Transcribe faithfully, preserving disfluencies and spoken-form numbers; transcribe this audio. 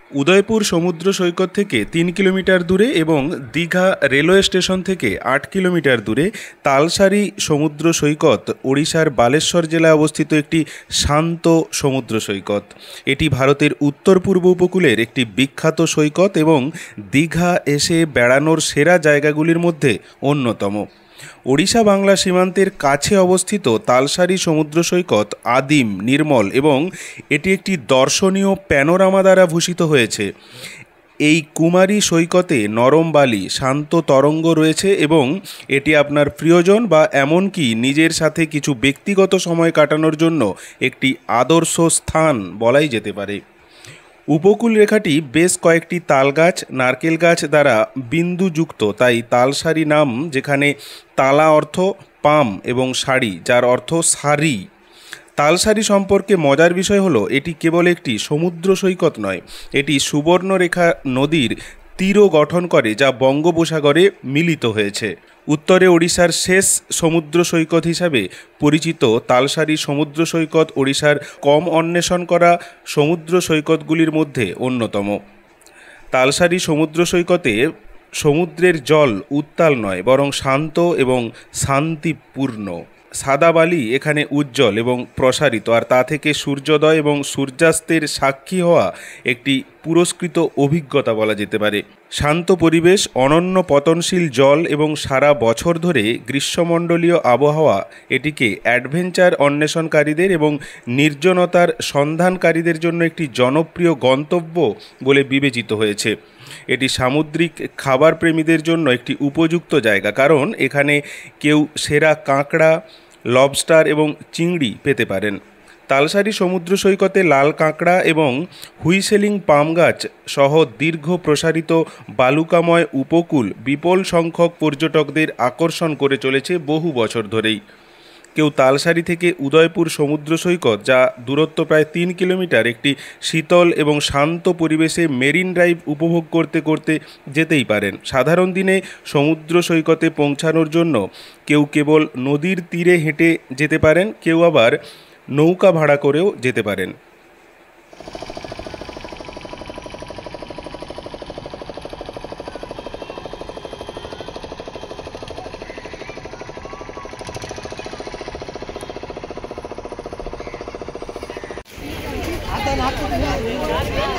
উদয়পুর সমুদ্র সৈকত থেকে তিন কিলোমিটার দূরে এবং দীঘা রেলওয়ে স্টেশন থেকে আট কিলোমিটার দূরে তালসারি সমুদ্র সৈকত ওড়িশার বালেশ্বর জেলায় অবস্থিত একটি শান্ত সমুদ্র সৈকত। এটি ভারতের উত্তর পূর্ব উপকূলের একটি বিখ্যাত সৈকত এবং দীঘা এসে বেড়ানোর সেরা জায়গাগুলির মধ্যে অন্যতম। ওড়িশা বাংলা সীমান্তের কাছে অবস্থিত তালসারি সমুদ্র সৈকত আদিম, নির্মল এবং এটি একটি দর্শনীয় প্যানোরামা দ্বারা ভূষিত হয়েছে। এই কুমারী সৈকতে নরম বালি, শান্ত তরঙ্গ রয়েছে এবং এটি আপনার প্রিয়জন বা এমনকি নিজের সাথে কিছু ব্যক্তিগত সময় কাটানোর জন্য একটি আদর্শ স্থান বলাই যেতে পারে। উপকূল রেখাটি বেশ কয়েকটি তালগাছ, নারকেল গাছ দ্বারা বিন্দুযুক্ত, তাই তালসারি নাম, যেখানে তালা অর্থ পাম এবং সারি যার অর্থ সারি। তালসারি সম্পর্কে মজার বিষয় হলো এটি কেবল একটি সমুদ্র সৈকত নয়, এটি সুবর্ণরেখা নদীর তীরও গঠন করে যা বঙ্গোপসাগরে মিলিত হয়েছে। উত্তরে ওড়িশার শেষ সমুদ্র সৈকত হিসাবে পরিচিত তালসারি সমুদ্র সৈকত ওড়িশার কম অন্বেষণ করা সমুদ্র সৈকতগুলির মধ্যে অন্যতম। তালসারি সমুদ্র সৈকতে সমুদ্রের জল উত্তাল নয়, বরং শান্ত এবং শান্তিপূর্ণ। সাদা বালি এখানে উজ্জ্বল এবং প্রসারিত, আর তা থেকে সূর্যোদয় এবং সূর্যাস্তের সাক্ষী হওয়া একটি পুরস্কৃত অভিজ্ঞতা বলা যেতে পারে। শান্ত পরিবেশ, অনন্য পতনশীল জল এবং সারা বছর ধরে গ্রীষ্মমণ্ডলীয় আবহাওয়া এটিকে অ্যাডভেঞ্চার অন্বেষণকারীদের এবং নির্জনতার সন্ধানকারীদের জন্য একটি জনপ্রিয় গন্তব্য বলে বিবেচিত হয়েছে। এটি সামুদ্রিক খাবার প্রেমীদের জন্য একটি উপযুক্ত জায়গা, কারণ এখানে কেউ সেরা কাঁকড়া, লবস্টার এবং চিংড়ি পেতে পারেন। তালসারি সমুদ্র সৈকতে লাল কাঁকড়া এবং হুইসেলিং পাম গাছ সহ দীর্ঘ প্রসারিত বালুকাময় উপকূল বিপুল সংখ্যক পর্যটকদের আকর্ষণ করে চলেছে বহু বছর ধরেই। কেউ তালসারি থেকে উদয়পুর সমুদ্র সৈকত, যা দূরত্ব প্রায় তিন কিলোমিটার, একটি শীতল এবং শান্ত পরিবেশে মেরিন ড্রাইভ উপভোগ করতে করতে যেতেই পারেন। সাধারণ দিনে সমুদ্র সৈকতে পৌঁছানোর জন্য কেউ কেবল নদীর তীরে হেঁটে যেতে পারেন, কেউ আবার নৌকা ভাড়া করেও যেতে পারেন। आता